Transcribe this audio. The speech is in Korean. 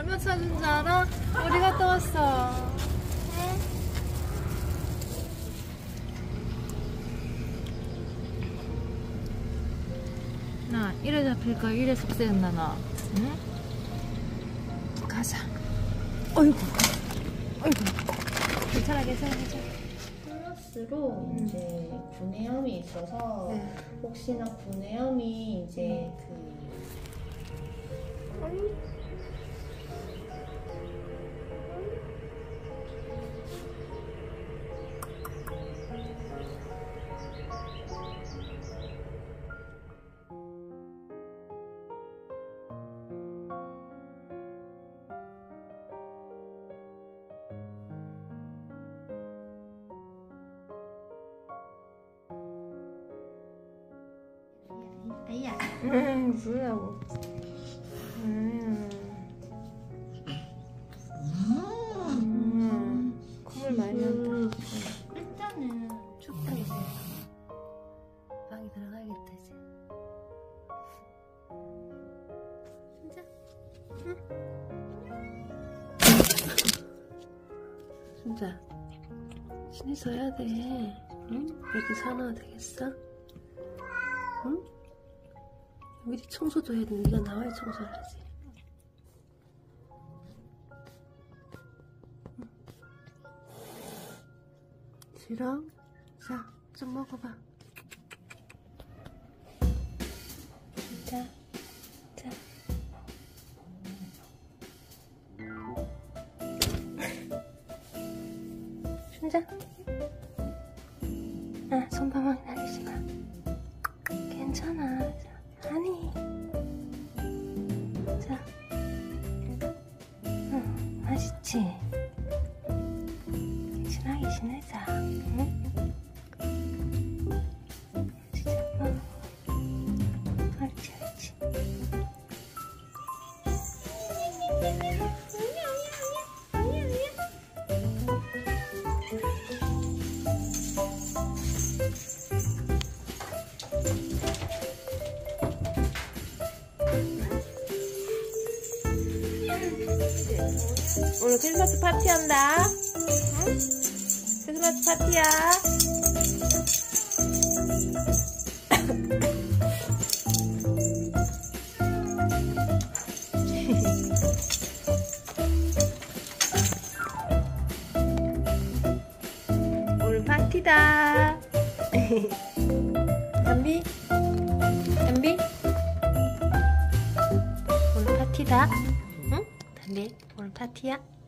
얼마 찾은 줄 알아? 어디 갔다 왔어? 나 이래 잡힐까 이래 속세였나 나. 응? 가자. 어이구. 괜찮아. 플러스로 이제 구내염이 있어서 네. 혹시나 구내염이 이제 아야. 뭐라고? 콧물 많이 난다. 일단은 춥다 이제. 방에 들어가야겠다 이제. 진짜? 응? 진짜. 신에서 해야 돼. 응? 이렇게 사놔야 되겠어? 응? 여기 청소도 해야 되는데 네가 나와야 청소를 하지. 응. 싫어? 자, 좀 먹어봐. 자. 순자. 아, 손바닥 날리지 마. 괜찮아. 아니. 자. 응, 맛있지? 신나게 지내자. 응? 진짜. 옳지. 오늘 크리스마스 파티한다. 응? 크리스마스 파티야. 오늘 파티다. 담비? 오늘 파티다. 응? 담비, 오늘 파티야?